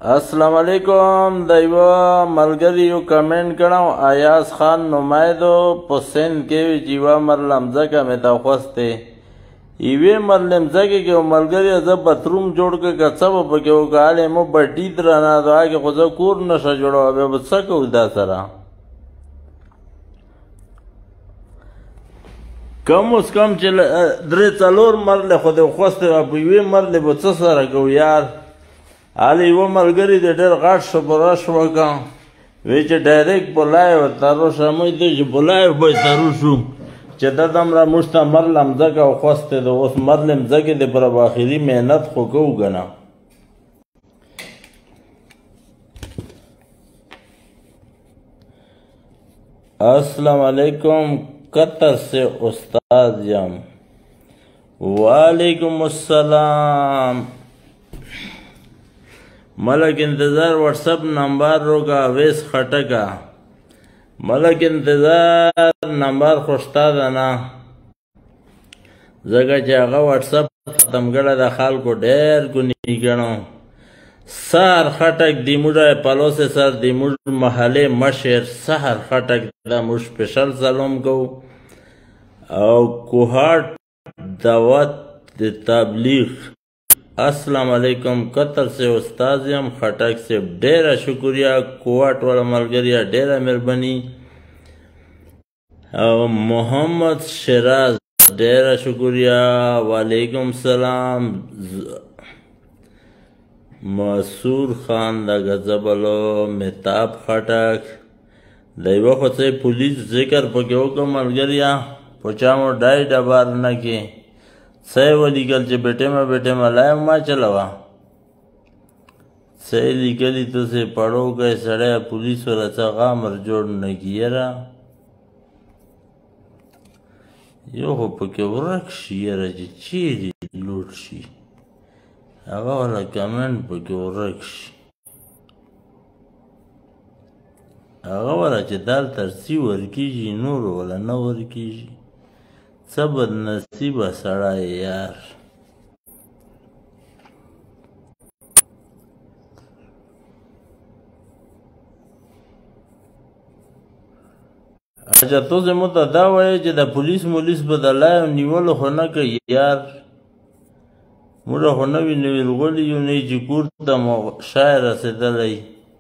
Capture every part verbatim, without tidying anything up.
السلام علیکم. د یوه ملګري یو کمنټ کړو، ایاز خان نمایدو په سند کې وي چې یوه مرله مځکه مې ته خوستې یوې مرلې مځکې کې یو ملګري زه باتروم جوړ کړه که څه به پکې وکړه هلې مو بټي درنه ده هغې خو زه کور نشه جوړوه بیا به څه کوو دا سره کم اوس کم چې درې څلور مرلې خو دې خوستې وه په یوې مرلې به څه سره کوو یار. هلې یوه ملګري دی ډېر غټ شو په رش وکړه وی چې ډایرکټ په لایو ورته روشه موږ دی چې په لایو به یې ته روشو چې دا دومره موږ ته مرله مځکه خوستې ده اوس مرلې مځکې د پر آخري محنت خو کوو که نه. السلام علیکم. قطر سے استاد یم. وعلیکم السلام. ملک انتظار واٹس اپ نمبر روگا ویس خټکا ملک انتظار نمبر خوشتا ده نه ځکه چې هغه واټس اپ ختم کړی د خلکو ډېر ګنې ګڼو. سهر خټک د موږ پلوسې سر د موږ محلې مشر سهر خټک دا موږ سپیشل سلام کوو او کوهاټ دعوت د تبلیغ. السلام علیکم. قطر سے استاد یم. خټک سے ډیره شکریہ. کوټ والا ملګریا ډیره مهرباني. او محمد شیراز ډیره شکریہ. وعلیکم السلام. مسور خان د غزبلو مهتاب خټک د یوه خو څه پولیس ذکر پکې وکړه ملګریا په چا مو ډای ډبار نه کې څه یې ولیکل چې بیټې مه بیټې مه لایو ما چلوه څه یې لیکلي تاسې پړو کوئ سړی پولیس وله څه غامر جوړ نه کړي یاره یو خو پکې ورک شي یاره چې چیرې لوټ شي هغه والا کمنټ پکې ورک شي هغه والا چې دال ترسي ورکېږي نورو والا نه ورکېږي. څه بد نصیبه سړی یار. اچھا تاسې مو ته دا وایئ چې د پولیس مولیس به د لایو نیولو خو نه کوي یار. موږ خو نوي نوي رغلي یو نه چې کور ته مو شای رسېدلی.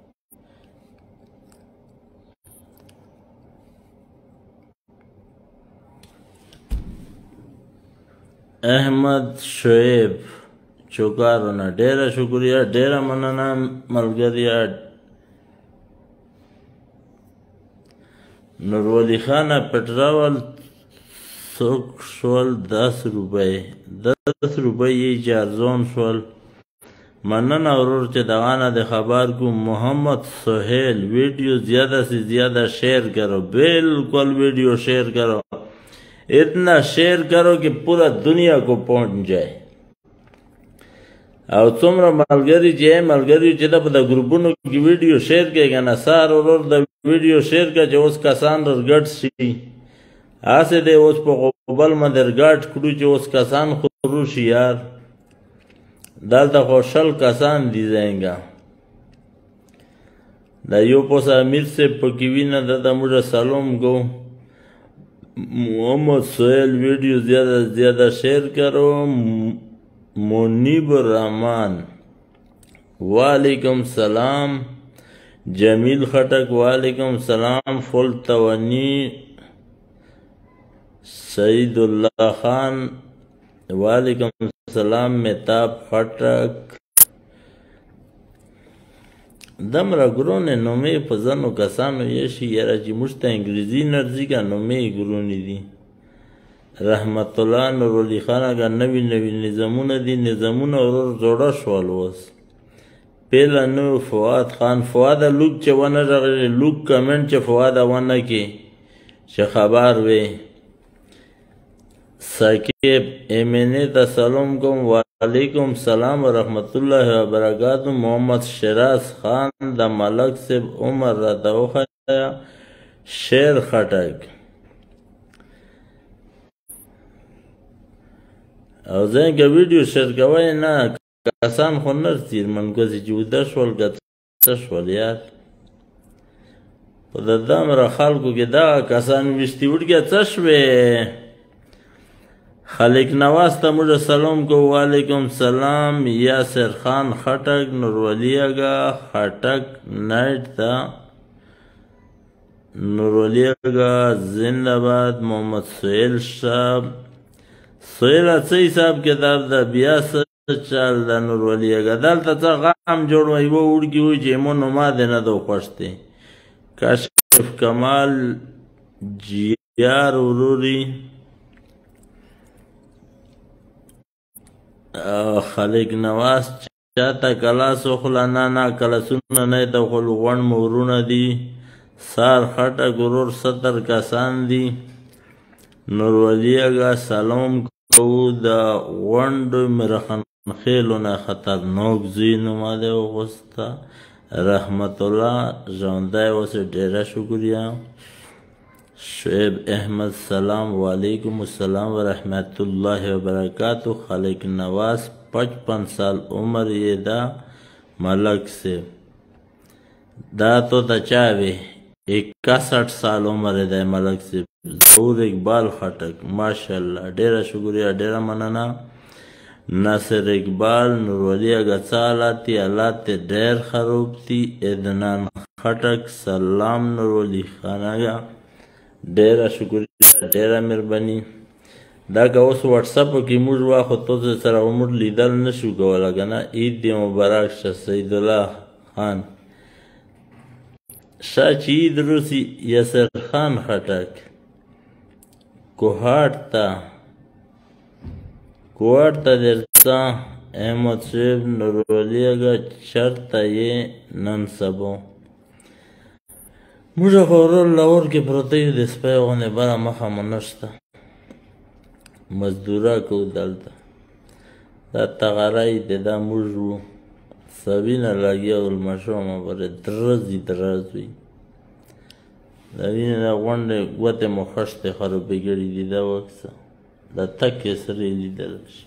احمد شعیب چوکارونه ډیره شکریہ ډیره مننه ملګریا. نورولی خانه پټراول څوک شول دس روپۍ دس روپۍ یې چې ارزون شول. مننه ورور چې دغه نه د خبر کو. محمد سہیل ویڈیو زیادہ سے زیادہ شیئر کرو. بالکل ویڈیو شیئر کرو. اتنا شیئر کرو کہ پورا دنیا کو پہنچ جائے. او څومره ملګري چې ملګري چې دا په د ګروپونو کې ویډیو شیر کوي که نه سهار ورور د ویډیو شیر کړه چې اوس کسان رګډ شي هسې دی اوس په غوبل باندې رګډ کړو چې اوس کسان خرو شي یار. دلته خو شل کسان دي زینګه دا یو پوس امیر صاحب پکې وي نه دا د موږ سلام کو. محمد سہیل ویڈیو زیادہ زیادہ شیئر کرو. منیب الرحمان وعلیکم السلام. جمیل خٹک وعلیکم السلام. فل توانی سعید اللہ خان وعلیکم السلام. مهتاب خټک دمره ګرونې نومې په ځنو کسانو یې شي یاره چې موږ ته انګریزي نرځي که نومې یې ګرونې دي. رحمت الله نورعلي خان اگر نوي نوي نظامونه دي نظامونه ورور جوړه شول اوس پیله نو فواد خان فواده لوک چې ونه رغلی لوک کمنټ چې فواده ونه کې چې خبر وي. ثقیب ایمنې ته سلام کوم. وعلیکم السلام ورحمت الله وبرکاتہ. محمد شیراز خان د ملک صاحب عمر راته وښیه. شیر خټک او ځینې که ویډیو شیر کوئ نه کسان خو نرسي منګوزي چې وده شول که څه شول یار په د دومره خلکو کې دغه کسان ویشتي وړکیه څه شوې خالق نواز ته موږ سلام کو وعلیکم سلام یاسر خان خټک نورولی اگا خټک نایټ ته نورولی اگا زنده‌باد محمد سهیل صاحب سهیل څه حساب کتاب ده بیا څه چل ده نورولی اگا دلته څه غم جوړ وی و وړکي وي چې مو نما دې نه دو خوښ دی کاشف کمال جیار وروري خالق نواز چاته کلاس وخوله نه نه کلاسونه نه د خلو غوڼ مورونه دي سار خټک ورور ستر کسان دي نورولی اگا سلام کوو د غونډو مرخنخیلو نه خطرناک زوی نوماده وغوسته رحمت الله ژوندی اوسې ډېره شکریه شعیب احمد سلام وعلیکم السلام ورحمت الله وبرکاتہ خالق نواز پچپن سال عمر یہ دا ملک سے دا تو دا چاوی اکسٹھ سال عمر دا ملک سے ظهور اقبال خټک ماشاءالله ډیره شکریہ ډیره مننه ناصر اقبال نورولی اگا څالاتی حالات ډیر خراب دي ادنان خټک سلام نورولی خاناګه ډیره شکریہ ډیره مهرباني دا که اوس واتساپ کې موږ واخو تاسو سره موږ لیدل نشو کولی که نه عید دې مبارک شه سید الله خان شا چې عید روسي یاسر خان خټک کوهاټ ته کوهاټ ته درځه احمد صاحب نورولی اگا چرته یې نن سبا موږ خو ورور لاهور کې پروته یو د سپی غوندې بله مخه مو نشته مزدوره کوو دلته دا تغری دی دا موږ وو سبینه لګیا ولمشومه پرې درز یې درز وي د وینې دا غونډې ګوتې مو خښتې خروبې کړي دي دا وکسه دا تکې سرې لیدل شي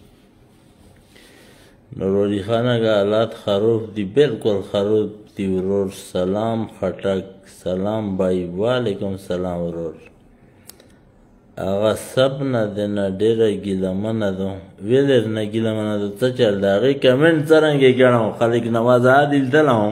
نورولی خان اگا حالات خروب دی بالکل خروب دی ورور سلام خټک سلام بای وعلیکم سلام ورور هغه سب نه دی نه ډېره ګیلمنه ده ویلر نه ګیلمنه ده څه چل د هغې کمنټ څرنګې ګڼم خالق نواز عادل لیدلم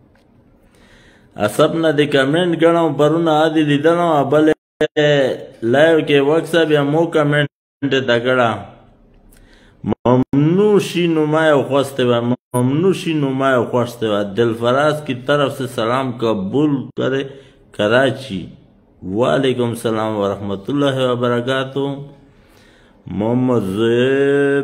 سب نه د کمنټ ګڼم پرونه عادل لیدلم بل لایو کې وکسه بیا مو کمنټ ته کړه ممنوع شی نمایه خواسته و ممنوع شی نمایه خواسته و دلفراز کی طرف سے سلام قبول کرے کراچی وعلیکم السلام ورحمت اللہ وبرکاتہ محمد زیب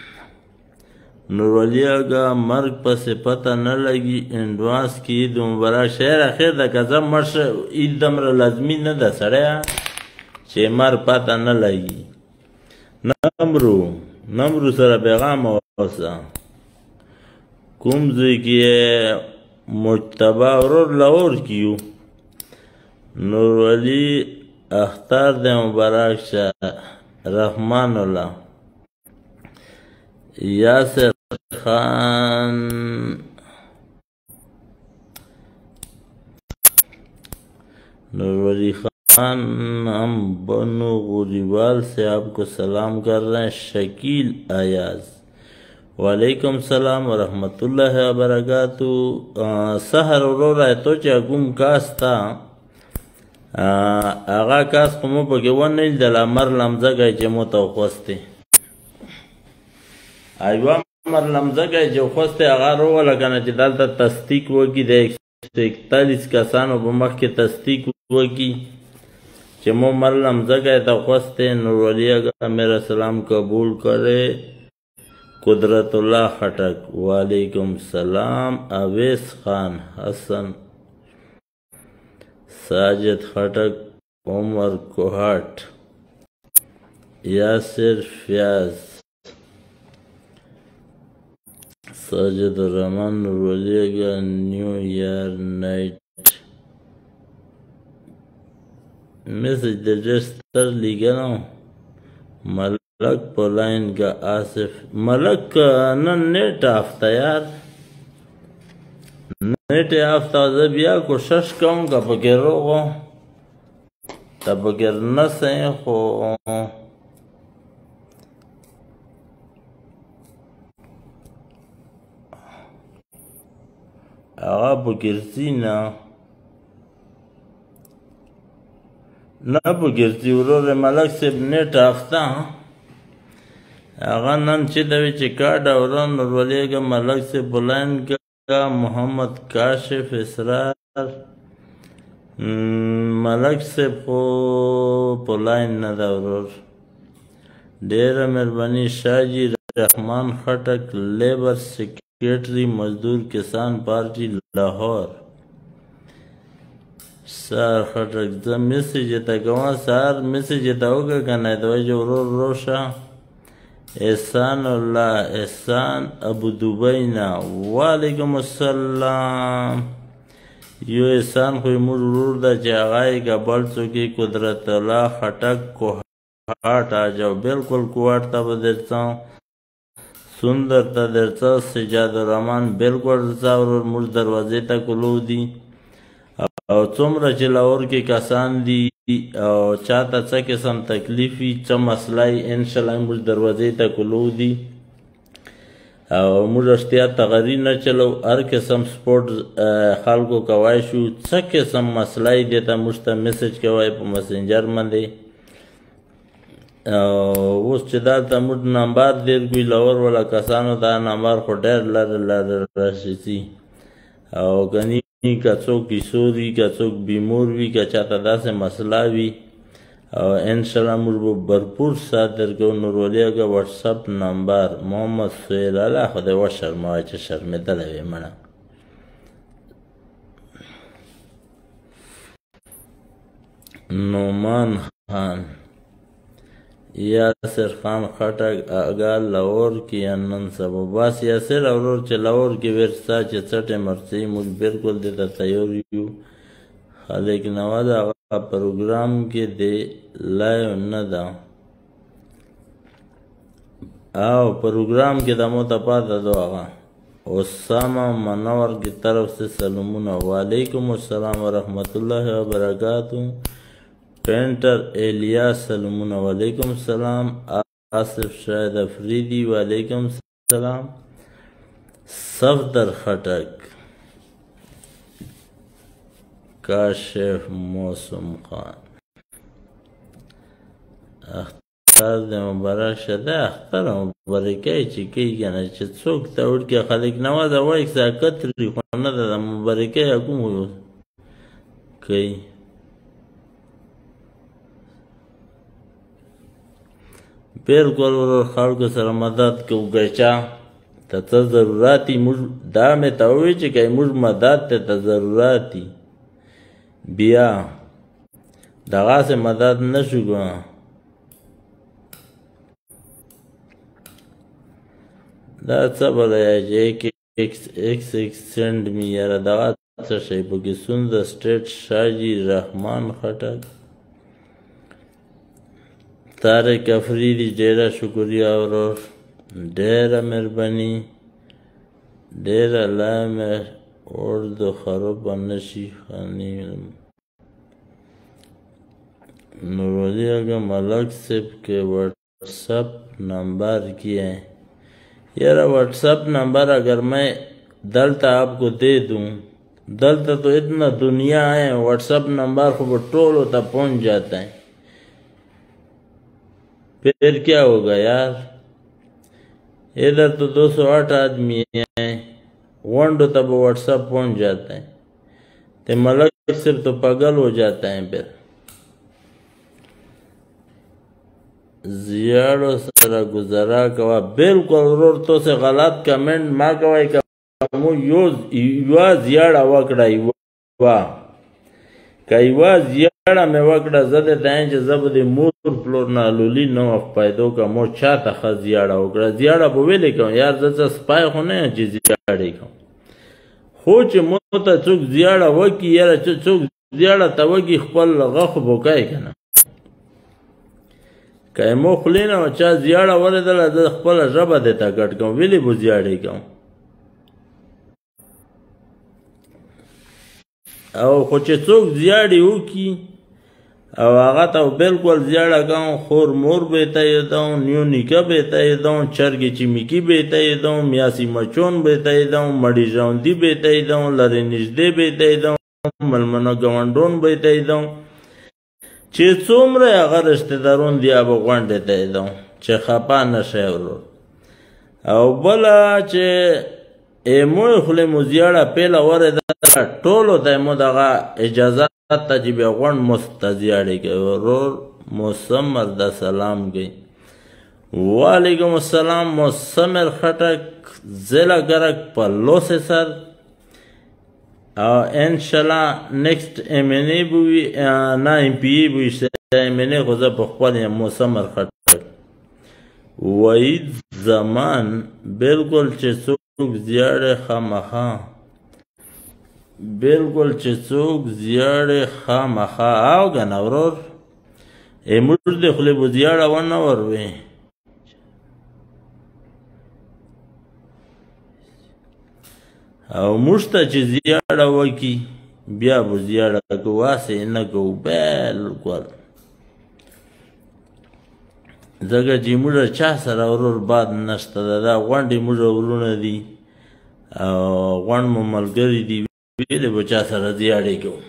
نورولی اگا مرگ پس پتہ نہ لگی انڈوانس کی عید مبارک شهر اخیر دا کزم مرش عید دمر لازمی نه ده سړیا چې مر پتہ نه لگی نمرو نمرو سره پیغام اوسه کوم ځای کې مجتبی ورور لاهور کیو نورولی اختر د مبارک شه رحمان الله یاسر خان نورولی خان ہم بنو غریبال سے آپ کو سلام کر رہے ہیں شکیل ایاز وعلیکم السلام ورحمت اللہ وبرکاتہ سحر ورور تو چې کوم کاس تا هغه کاس خو مو پکې ونه لیدل امر لمځګی چې مو ته خوستې ایوه امر لمځګی چې خوستې هغه روله که نه چې دلته تصدیق وکړي د ایک سو اکتالیس کسانو په مخ کې تصدیق وکړي چې مو مر لمځګی ته خوستې نورولی اگا میرا سلام قبول کرے قدرت اللہ خٹک وعلیکم السلام اویس خان حسن ساجد خٹک عمر کوہاٹ یاسر فیاض ساجد الرحمن نورولی اگا نیو ایئر نائٹ میسج د ډېر ستر لیږلی ملک په لاین کا آصف ملک نن نیټ آفته یار نیټ آفته زه بیا کوشش کوم که پکې روغ ته بغیر نسې خو هغه په ګرځي نه نه په ګرځي ورور ملک صاحب نیټ آفته هغه نن چې د وی چې کارډ اورن ورولېږه ملک صاحب بلاین کا محمد کاشف اسرار ملک صاحب خو په لاین نه ده ورور ډېره مهرباني شاجي رحمان خټک لیبر سیکریټري مزدور کسان پارټي لاهور سار خټک زه میسیج ته کوم سار میسیج ته وکړه که نه د وجې ورور روشه احسان الله احسان ابو دوبۍ نه وعلیکم السلام یو احسان خو موږ ورور ده چې هغه یې کابل څوکې قدرت الله خټک کوهاټ آجاو بالکل کوهاټ ته به درځم سندر ته درځه سجاد الرحمن بالکل درځه ورور موږ دروازې ته کلو دي او څومره چې لاهور کې کسان دي او چاته څه قسم تکلیف وي څه مسله یې انشاءالله موږ دروازې ته کلو دي او موږ رښتیا تغري نه چلو هر قسم سپورټ خلکو کوای شو څه قسم مسله یې دې ته موږ ته میسج کوئ په مسنجر باندې اوس چې دلته موږ نمبر ډېر کوي لاهور والا کسانو دا نمبر خو ډېر لرې لرې راشي او کني که څوک کیسور وي که څوک بیمور وي که چاته داسې مسله وي او انشاءالله موږ به بھرپور سات درکوو نورولي هغه وټساپ نمبر محمد سهیل الله خدای وشرموه چې شرمېدلی وې مړه نومان خان یاسر خان خټک اگا لاهور کې نن سبا بس یاسر اورور چې لاهور کې ورستا چې څټې مرسي موږ بالکل دې ته تیار یو خلک نواز هغه پروګرام کې دی لایو نه ده او پروګرام کې د مو ته پاته دو هغه اسامه منور کی طرف سے سلامونه وعلیکم السلام ورحمت الله وبرکاتہ پینٹر الیاس سلامونه وعلیکم السلام آصف شاید افریدی وعلیکم السلام صفدر خټک کاشف موسم خان اختر د مبارک شده اختر مبارکۍ چې کوي که نه چې څوک ته وړکې خلک نواز وایي ساکت لري خو نه ده د مبارکۍ کوم کوي بالکل ورور خلکو سره مدد کوو ګچا ته څه ضرورت دي موږ دا مې ته ووایي چې که موږ مدد ته ته ضرورت دي بیا دغسې مدد نه شو کوه دا څه بله چې ایکس ایکس ایکس سینډ می یاره دغه څه شی پکې سونده سټیټ شاجي رحمان خټک طارق افریدي ډېره شکریه ورور ډېره مهرباني ډېره الله مې اردو خرابه نشي خاني نورولي اگر ملک صاحب کے واٹسپ نمبر کیا ہے یار واٹسپ نمبر اگر میں دلتا آپ کو دے دوں دلتا تو اتنا دنیا ہے واٹسپ نمبر کو ٹولو تک پہنچ جاتا ہے پھر کیا ہوگا یار ادھر تو دو سو آٹھ آدمی ہیں ونڈو تب واٹسپ پہنچ جاتا ہے تو ملک صرف تو پاگل ہو جاتا ہے پھر زیاړو سره گزارا کوا بالکل ورور تو سے غلط کمنٹ ما کوي کوم یو یو زیاړه وکړه یو کای وا زیاړه مې وکړه زده دای چې زب د مور فلور نه لولي نو اف پایدو کا مو چاته خ زیاړه وکړه زیاړه په ویلې کوم یار زڅ سپای خو نه چې زیاړه کوم خو چې مو ته څوک زیاړه وکی یاره چې څوک زیاړه ته وکی خپل غخ بوکای کنه که مو خولې نه و چا زیاړه ورېدله زه خپله ژبه درته کټ کوم ولې به زیاړې کوم او خو چې څوک زیاړې وکړي او هغه ته بالکل زیاړه کوم خور مور به یې ته یېدم نیو نیکه به یې ته یېدم چرګې چمیکي به یې ته یېدم میاسي مچون به یې ته یېدم مړي ژوندي به یې ته یېدم لرې نږدې به یې ته یېدم ملمنه ګاونډون به یې ته یېدم چې څومره یې هغه رشتهدارون دي هغه غونډې ته یېدم چې خفه نه شئ ورور او بله چې ایمو یې خولې مو زیاړه پیله ورېده ټولو ته یې مو دغه اجازه ته چې بیا غونډ مست ته زیاړې کوي ورور مسمر د سلام گئی وعلیکم السلام مسمر خټک ضلع گرک په لوسې سر او انشاءالله نیکسٹ ایم این ای به وي نه ایم پی ای به وي ایم این ای خو زه په خپل یم مسمر خټک وحید زمان بالکل چې څوک زیاړې خامخا بالکل چې څوک زیاړې خامخا او که نه ورور ای موږ دې خولې به زیاړه ونه وروې او موږ ته چې زیاړه وکړي بیا به زیاړه کوو هسې نه کوو بالکل ځکه چې موږ چا سره ورور باد نشته ده دا غونډې موږ ورونه دي او غونډ مو ملګري دي ویلې به چا سره زیاړې کوو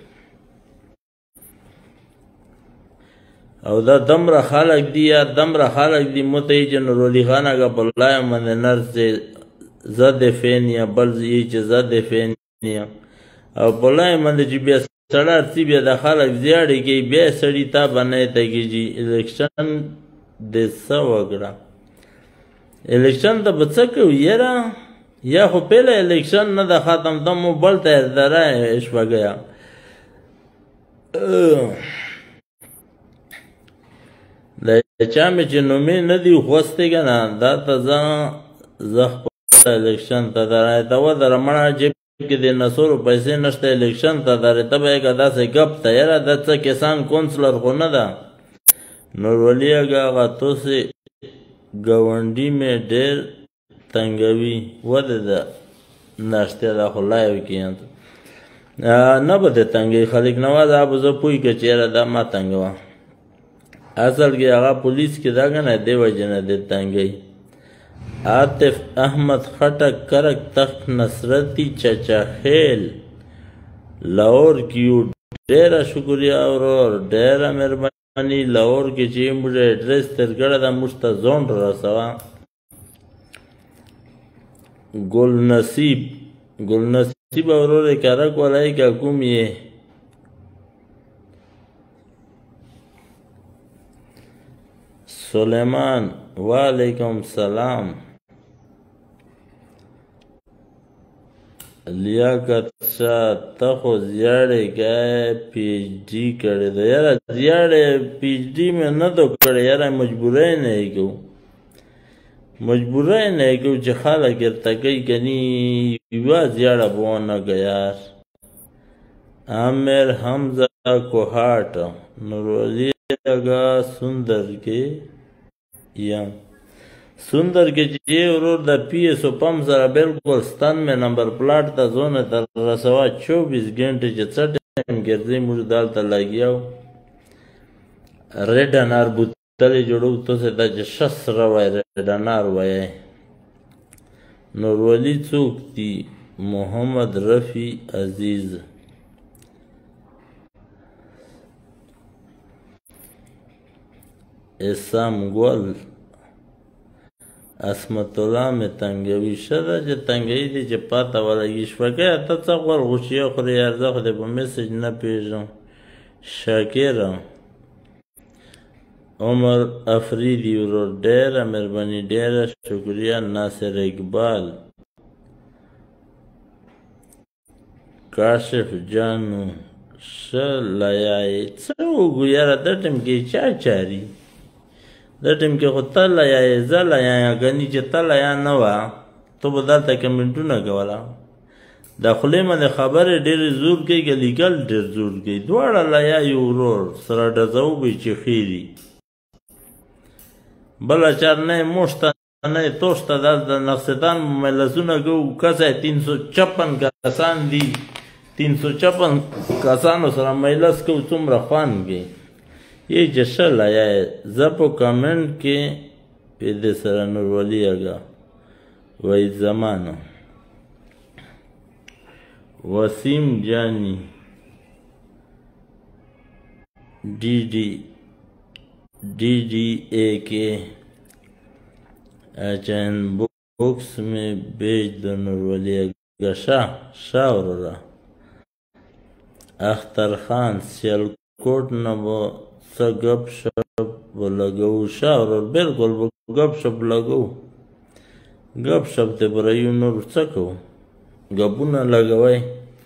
او دا دمره خلک دي یا دمره خلک دي مو ته یې چې نورولي خان اگه په لایم باندې نرس زد فین یا بل یې چې زد فین یا او په لایم باندې چې بیا سړی ارڅي بیا د خلک زیاړې کوي بیا یې سړي تا باندې ته کېږي الیکشن د څه وکړه الیکشن ته به څه کوو یاره یا خو پهله الیکشن نه د ختم ته مو بل ته دره شوه گیا د چا مې چې نومې نه دي خوستې که نه دا ته زه زه خپله الیکشن ته درایتوه د رمڼه جیب کې د نسورو پیسې نشته الیکشن ته درایته به یې که داسې ګپ ته یاره دا څه کسان کونسلر خو نه ده نورولي اگه هغه توسې ګاونډي مې ډېر تنګوي ودې ده ناشته ده خو لایو کې نه به دې تنګوي خلیق نواز هغه به زه پوه که چېره دا ما تنګوه اصل کې هغه پولیس کې دا که نه دې وجې نه دې تنګوي عاطف احمد خټک کرک تخت نصرتی چچا خیل لاهور کیو ډېره شکریه ورور ډېره مهرباني لاهور کې چې موږ اډرس ترګړه ده موږ ته ځون رسوه گل نصیب گل نصیب ورور کرک ولای که کوم یې سلیمان وعلیکم سلام لیاقت شاه ته خو زیاړې کوې پی ایچ ډي کړې ده یاره زیاړې پی ایچ ډي مې نه ده کړې یاره مجبوری نه یې کوو مجبوری نه یې کوو چې خلک ورته کوي کني یوه زیاړه به ونه که یار عامر حمزه کوهاټ نورولي اگا سندر کې یم سندر کې چې ورور د پی ایس او پمپ سره بالکل ستن مې نمبر پلاټ ته زونه تر رسوه چوبیس ګنټې چې څه ټایم ګرځي موږ دلته لګیا وو ریډ انار بوتلې جوړو تاسې ته چې ښه سره وایي ریډ انار وایي نورولي څوک دي محمد رفیع عزیز اسام ګل اسمت الله مې تنګوي ښه ده چې تنګوي دي چې پاته ولګي شپږی ته څه غوړ غوښې خورې یار زه خو دې په میسج نه پېژنم شاکره عمر افریدي ورور ډېره مهرباني ډېره شکریه ناصر اقبال کاشف جانو ښه لیایې څه وګو یاره دا ټیم کې چا چاري دا ټیم کې خو ته لیایې زه لیایم ګنې چې ته لیا نه وه ته به دلته کمنټونه کوله د خولې باندې خبرې ډېرې زور کوي که لیکل ډېر زور کوي دواړه لیا یو ورور سره ډزو به چې ښې دي بله چار نه موشته نه توشته دا د نقصدان مجلسونه کو کسه تین سو چپن کسان دي تین سو چپن کسانو سره مجلس کو څومره خوان کې یې جشل آیا زه په کمنټ کې په دې سره نورولي اګه وای زمانه وسیم جانی D D D D A K HN books में बेच दो नूरवली शाह शाह और अख्तर खान सियालकोट न वो स गप शप लगो शाह और बिल्कुल वो गप शप लगो गप शप ते बरायु नूर सको गपुना लगवाई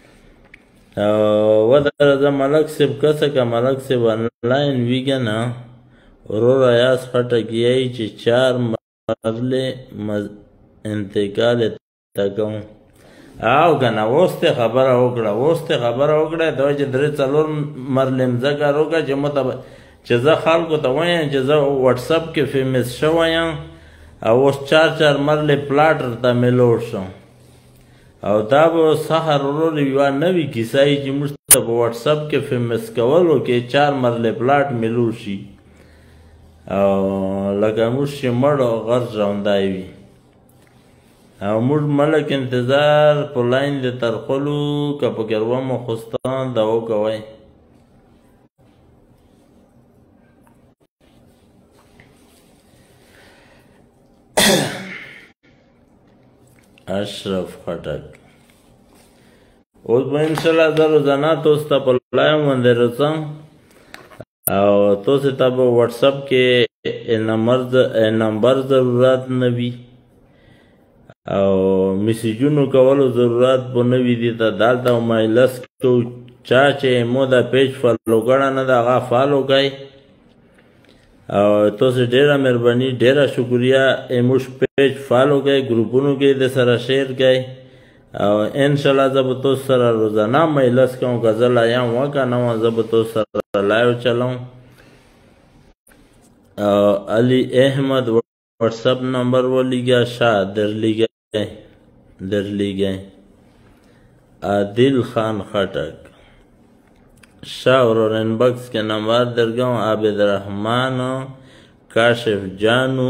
ودر د ملک صاحب کسه که ملک صاحب آنلاین وی کنه ورور ایاس خټکیای چې چار مرله انتقال تکم او کنه وسته خبره وکړه وسته خبره وکړه دوی چې درې څلور مرله مزګه روګه چې مطلب چې زه خلکو ته وایم چې زه واتس اپ کې فیمس شوم او اوس چار چار مرله پلاټ ته ملو شم او دا به سحر ورور یوه نوې کیسه یي چې موږ ته په واتس اپ کې فیمس کولو کې چار مرلې پلاټ ملو شي او لکه موږ چې مړ او غر ژوندی وي او موږ ملک انتظار په لاین د ترخلو که په ګروم خوستان دا وکوئ اشرف خټک اوس به انشاءالله زه روزانه تاسو ته په لایو باندې رسم او تاسو ته به واتس اپ کې نمبر ضرورت نه وي او میسیجونو کولو ضرورت به نه وي دې ته دلته مایلس کو چا چې مو دا پیج فالو کړه نه د هغه فالو کوئ او تاسو ډیره مهرباني ډیره شکریا ایموش پیج فالو کړئ ګروپونو کې د سره شیر کړئ او ان شاء الله زه به تاسو سره روزانه مجلس کوم که زه لایم وکنه وم زه به تاسو سره لایو چلوم او علي احمد واتس اپ نمبر ولیږه شاه درلیږئ درلیږئ عادل خان خټک शाह और इनबॉक्स के नंबर दरगाह आबिद रहमान काशिफ जानू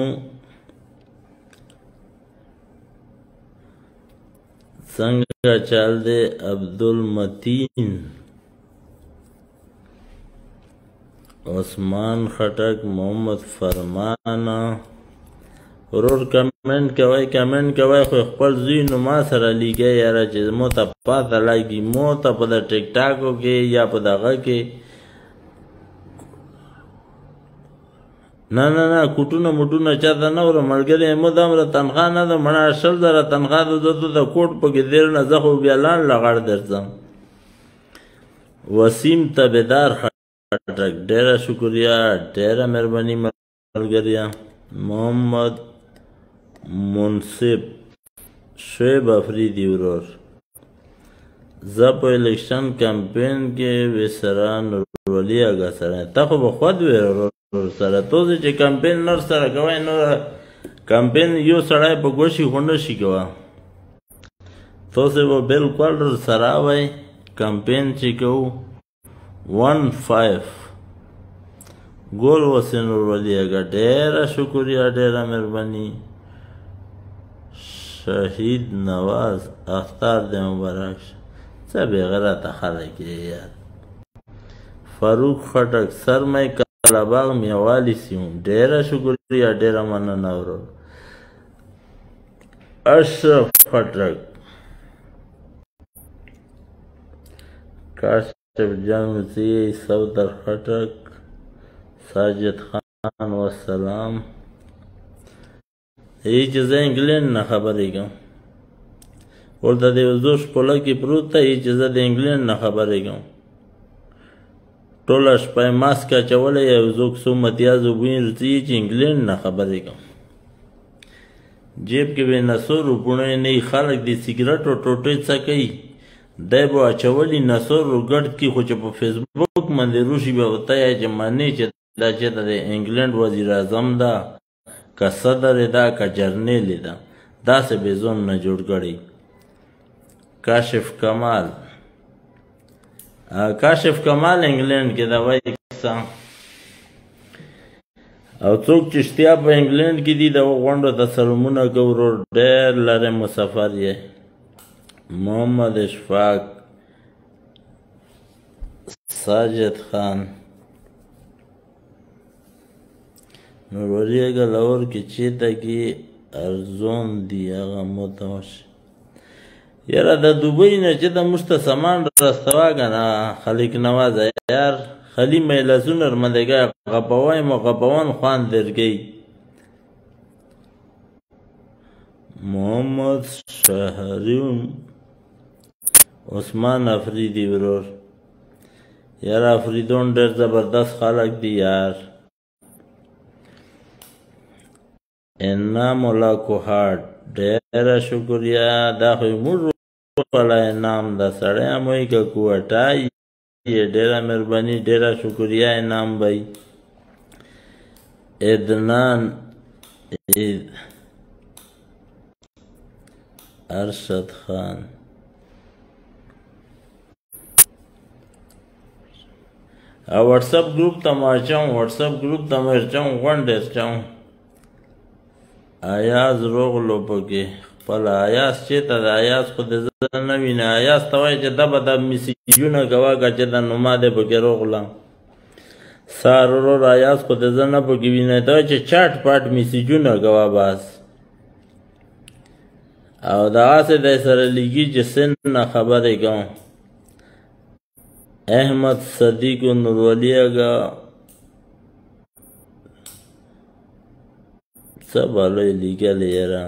संगा चाल दे अब्दुल मतीन उस्मान खटक मोहम्मद फरमाना ورور کمنټ کوي کمنټ کوي خو خپل ځین ما سره لیږي یاره چې مو ته پاته لګي مو ته په د ټیک ټاکو کې یا په دغه کې نه نه نه کوټونه موټونه چاته نه وره ملګری مو دومره تنخوا نه ده مړه شل زره تنخوا ده زه د کوټ پکې دیر نه زه خو بیا لاند لغړ درځم وسیم تابعدار خټک ډېره شکریا ډېره مهرباني ملګریا محمد منصب شعیب افریدی ورور زه په الیکشن کمپین کې وسره نورولي اګا سره ته خو به خود وې ورور سره تاسو چې کمپین نور سره کوئ نو کمپین یو سړی په ګوشي خو نه شي کوه تاسو به بالکل سره وئ کمپین چې کوو ون فایف ګول وسین ورولي اګا ډېره شکریا ډېره مهرباني شهید نواز اختر دې مبارک شه څه بېغیرته خلک یې یار فاروق خټک سر مې کلاباغ میوالي سیمو ډېره شکریا ډېره مننه ورور اشرف خټک کاشف جامعي صدر خټک ساجد خان والسلام ای چې زه انګلینډ نه خبرې کوم ورته د یو زوش پوله کې پروت دی ای چې زه د انګلینډ نه خبرې کوم ټوله شپه یې ماسک اچولی یو زوک څو متیازو بوی رسي چې انګلینډ نه خبرې کوم جیب کې به نسو روپونه نه خلک د سیګرټو ټوټې څکوي دی به اچولي نسو روګډ کې خو چې په فیسبوک باندې روشي به ورته یې چې منې چې دا چېرته د انګلینډ وزیر اعظم ده که صدر دا که جرنیل دا داسې بیزون نه جوړ کړی. کاشف کمال کاشف کمال انګلینډ کې دا وایي کیسه او څوک چې اشتیا په انګلینډ کې دي د غونډو د سلمونه کو ورور ډېر لرې مسافر یې. محمد اشفاق ساجد خان نوروری اگه لاور کې چېرته کې ارزون دي هغه متوش یاره د دوبۍ نه چې د موږ ته سامان راستوا که نه خلیق نوازه یار خلی میلسون ارمدگه غپوایم و غپوان خوان درگی. محمد شهریون عثمان افریدی برور یار افریدون ډېر زبردست خلق دی یار. انعام الله کوهاټ ډېره شکریه دا خو موږ والا انعام دا سړی هم وایي که کوټه یې ډېره مهرباني ډېره شکریه انعام بھائی. ادنان ارشد خان او واتساپ ګروپ ته ما اچوم واتساپ ګروپ ته مې اچوم غونډې اچوم. ایاز روغلو پکې خپله ایاز چېرته د ایاز خو د زه نه وینه ایاز ته وایي چې دا به د میسیجونه کوه که چې د نما دی پکې روغله سار ورور ایاز خو د زه نه پکې وینه ته وایي چې چاټ پاټ میسیجونه کوه بس او دغسې دی سره لیږي چې سن نه خبرې کوم. احمد صدیق نورولي اگه څه بالوی لیکلی یاره.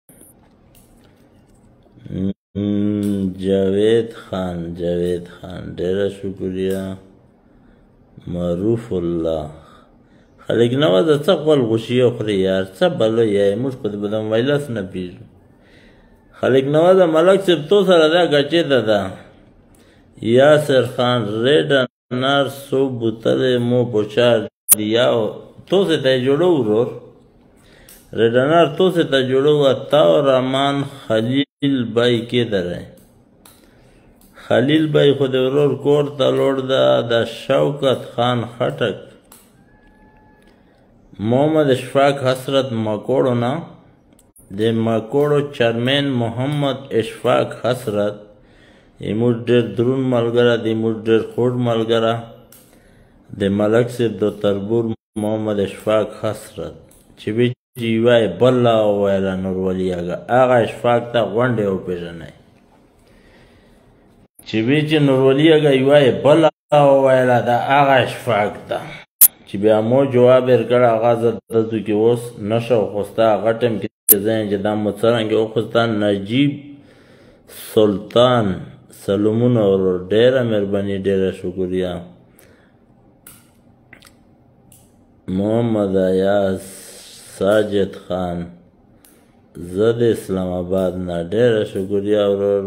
جاوید خان جاوید خان ډېره شکریه. معروف الله خلیق نوازه څه غول غوښې خورې یار څه بلوی یې موږ خو به د موبایلس نه پېژنو. خلیق نوازه ملک صاحب تو سره دا ګچې ده ده. یاسر خان ریډ انار سو بوتلې مو پوچار دیا تو سے ته جوړو ورور ریډ انار تو سے ته جوړو عطا رحمان خلیل بای کې دره خلیل بای خو د ورور کور ته لوړ ده د شوکت خان خټک. محمد اشفاق حسرت مکوړو نه د مکوړو چرمن محمد اشفاق حسرت ایموږ ډېر درون ملګره د ایموږ ډېر خوږ ملګره د ملک صاحب د تربور محمد اشفاق حسرت چې وی چې وای بله وویله نورولي هغه هغه اشفاق ته غونډې وپېژنئ چې وی چې نورولي هغه وای بله وویله د هغه اشفاق ته چې بیا مو جواب یې ورکړ هغه زه دلته کې اوس نشه وخوسته هغه ټایم کې زه یم چې دا مو څرنګې وخوسته. نجیب سلطان سلامونه ورور ډېره مهرباني ډېره شکریه. محمد ایاز ساجد خان زه د اسلام آباد نه ډېره شکریه ورور.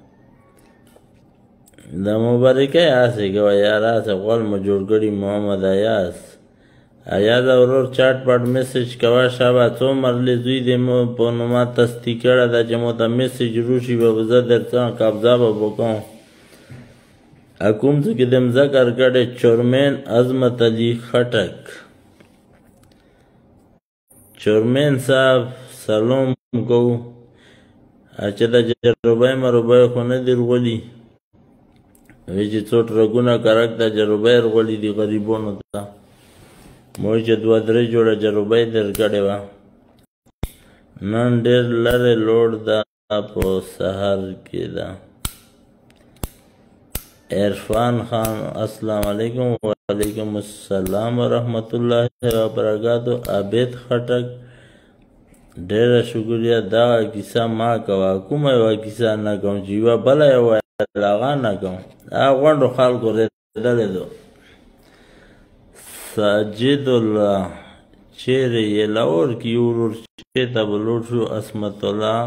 د مبارکۍ هسې کوه یار هسې غول مو جوړ کړي. محمد ایاز ایاز ورور چاټ پاټ میسج کوه شابه څو مرلې زوی دې مو په نوما تصدیق کړه ده چې مو ته میسج روشي به زه درڅه قبضه به وکړم. کوم څه کې دم ذکر کړی چورمین عظمت علي خټک. چورمین صاحب سلام کوو چې د جروبای مروبای خو نه دي رغولي وی چې څو ټرکونه کرک د جروبای رغولي دي غریبانو ته مو چې دوه درې جوړه جروبای درکړې وه نن ډېر لرې لوړ ده په سهار کې ده. عرفان خان السلام علیکم. وعلیکم السلام ورحمت الله وبرکاتو. عابد خټک ډېره شکریه. دغه کیسه ما کوه کومه یوه کیسه نه کوم چې یوه بله یې وویل هغه نه کوم هغه غونډو خلکو رېدلی دو. ساجد الله چیرې یې لاهور کې یو ورور چېرته به لوټ شو. عصمت الله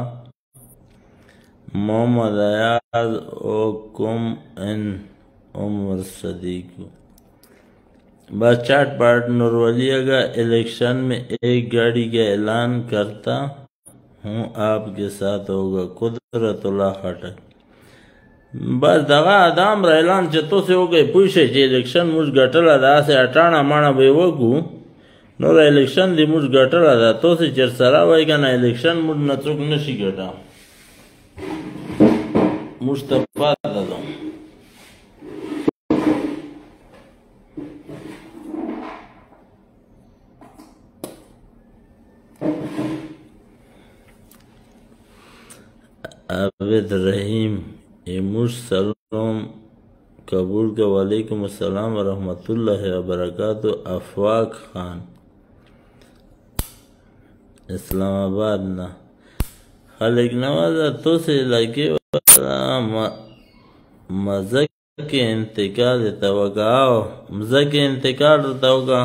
محمد ایاز او کوم ان عمر صدیق बस चाट पाट नूरवलिया इलेक्शन में एक गाड़ी का ऐलान करता हूँ आपके साथ होगा कुदरतुल्लाह खटक। बस दगा आदाम र ऐलान چې تو سه وګي پوښي چې الیکشن موږ ګټل دا سه اٹانا مانا به وګو نو الیکشن دی موږ ګټل دا تو سه چر سره وای کنه الیکشن موږ نه څوک نشي ګټا مصطفی دادو عابد رحیم ایموش سلام قبول کا وعلیکم السلام ورحمۃ اللہ وبرکاتہ افواق خان اسلام آباد نا خلق نوازا تو سے لگے مزہ کے انتقال توقع مزہ کے انتقال توقع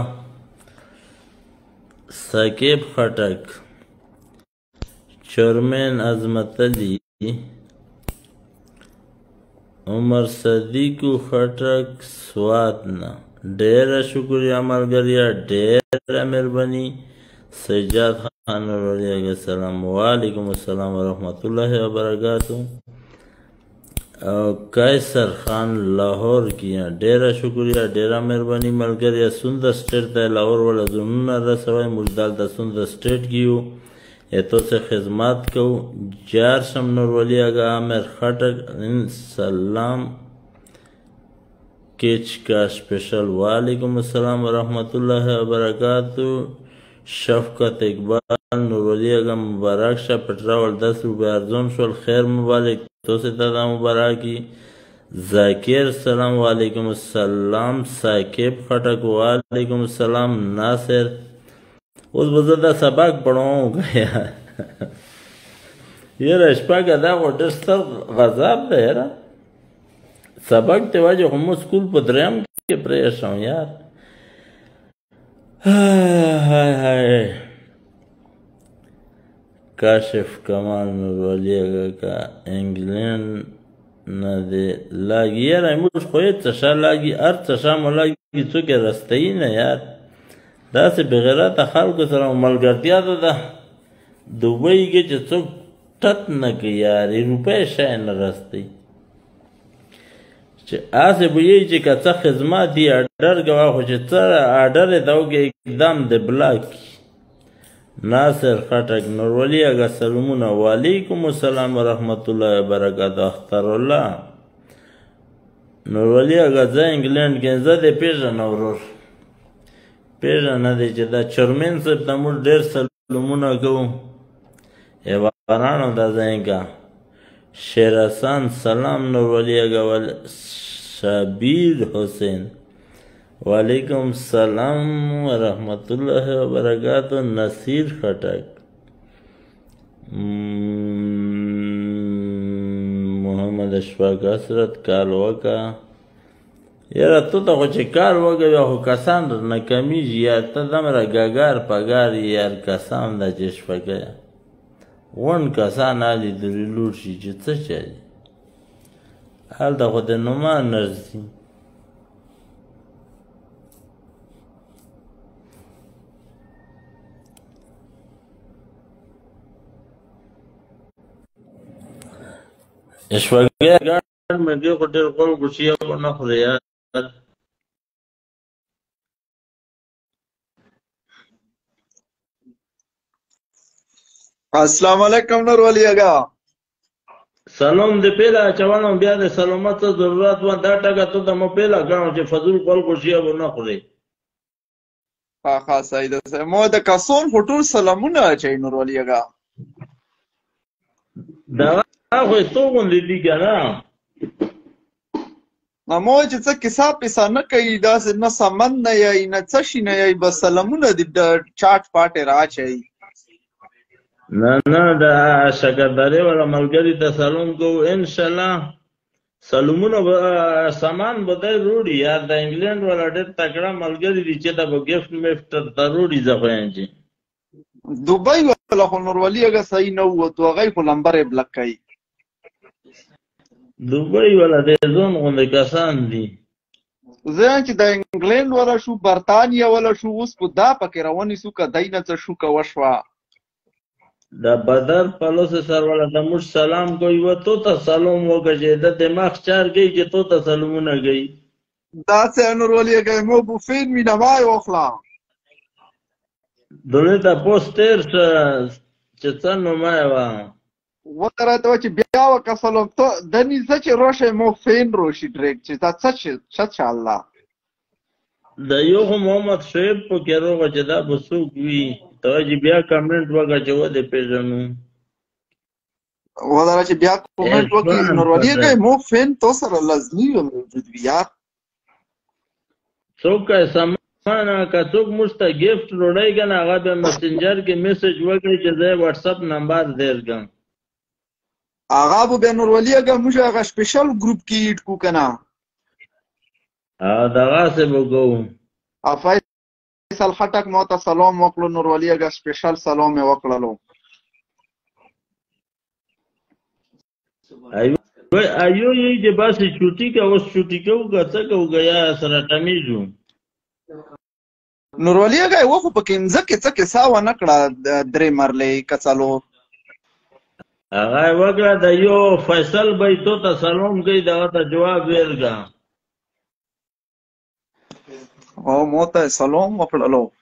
ثقیب خٹک چیئرمین عظمت علی عمر صدیق خټک سوات نه ډیره شکریہ ملګریا ډیره مهرباني سجاد خان وعلیکم السلام وعلیکم السلام ورحمۃ اللہ وبرکاتہ او قیصر خان لاہور کیا ډیره شکریہ ډیره مهرباني ملګریا سندر سټیټ ته لاہور ولا زمونه رسوي مجدال د سندر سټیټ کیو ایتو سے خدمات کو جار شم نور ولی اگا عامر خٹک سلام کیچ کا اسپیشل وعلیکم السلام ورحمۃ اللہ وبرکاتہ شفقت اقبال نور ولی اگا مبارک شاہ پٹراول دس روپے ارزون شول خیر مبارک تو سے دادا مبارکی ذاکر سلام وعلیکم السلام ثاقب خٹک وعلیکم السلام ناصر اوس به زه دا سبق پڑھوم یاره یاره شپږ دا خو ډېر ستر غضب دی یاره سبق ته وجه خو مو سکول په دریم کې پرېښم یار های های کاشف کمال نورولي کا انګلند نه دی لاګي یاره موږ خو یې څه شا لاګي هر څه شا مو لاګي څوک یې رستوي نه یار داسې بغیرته خلکو سره ملګرتیا ده ده دوبۍ کې چې څوک ټت نه کوي یارې روپۍ شی نه رستی چې هسې به یې چې که څه خدمات دي اډر کوه خو چې څه اډر یې ته وکړې اقدام د بلاک ناصر خټک نورولي اګه سلامونه وعلیکم السلام ورحمۃ اللہ وبرکاتہ اختر الله نورولي اګه زه انګلینډ کې زه دې پېژنه ورور پیژنه دی چې دا چیرمین صاحب ته موږ ډېر سلامونه کوو ایوانانو دا ځای کا شیر حسن سلام نورولي اګه شبیر حسین وعلیکم السلام ورحمۃ اللہ وبرکاتہ نصیر خټک محمد اشفاق حسرت کالوکا یاره تو ته خو چې کار وکوي خو کسان نه کمیږي یار ته دومره ګګار پګار یار کسان دا چې شپږی غونډ کسان هلې درې لوټ شي چې څه چلي هلته خو د نومان نرسي شپږی ګاډ مې خو ډېر غول ګوشي ونه خوري یار السلام علیکم نورولي اګا سلام دې پیلا چوانو بیا د سلامت ضرورت و دا ټکا ته د مو پیلا غاڼو چې فضول غول ګوشي ونه خوري ها ها صحیح ده مو د کسون فټول سلامونه اچي نورولي اګا دا خو څو غونډې دي کنه مو چې څه کیسه پیسه نه کوي داسې نه سمن نه یی نه څه شي نه یی بس سلامونه د چاټ پاټې راچي نه نه دا شکرداري ولا ملګری ته سلام کوو ان شاء الله سلامونه سامان بدای روړي یار د انګلند ولا ډېر تکړه ملګری دي چې دا به ګفت میفټر ضروري ځخوین چې دوبۍ ولا خو نورولي اګه صحیح نه وته هغه په نمبر بلک کوي دوبۍ ولا د زون غونډه کسان دي زه چې د انګلند ولا شو برتانیا ولا شو اوس په دا پکې راونیسو که دی نه څه شوکه وشوه د بدر پلوس سر والا د موږ سلام کوي و تو ته سلام وکړه چې د دماغ چار گئی چې تو ته سلامونه گئی داسې نور ولېږئ مو بوفین مینه وای واخله دوی ته پوست تېر شه چې څه نومه وه ورته راته وایي چې بیا وکړه سلام ته د نیزه چې روشی مو فین روشي ډریک چې دا څه څه چاله د یو خو محمد شعیب پکې روغه چې دا به څوک وي ته وایي چې بیا کمنټ وکړه چې ودې پېژنو ودره چې بیا کومنټ وکړي نور ولېږئ مو فین تو سره لازمي وي موجود وي یار څوک که سامان که څوک موږ ته ګفټ ډوډۍ که نه هغه به مسنجر کې میسج وکړي چې زه یې وټساپ نمبر درکړم هغه به بیا نور ولېږه موږ هغه سپیشل ګروپ کې ایډ کړو که نه دغسې به کوو فیصل خټک ما ته سلام وکړو نور ولېږه سپیشل سلام یې وکړلو ایو یې چې باسې چوټي که اوس چوټي کوو که څه کوو که یا سره ټمیږو نور ولېږه یې وخو پکې مځکې څه کیسه ونه کړه درې مرلې که څلور هغه یې وکړه د یو فیصل بی تو ته سلام کوي دغه ته جواب ویل که او ما ته سلام وکړلو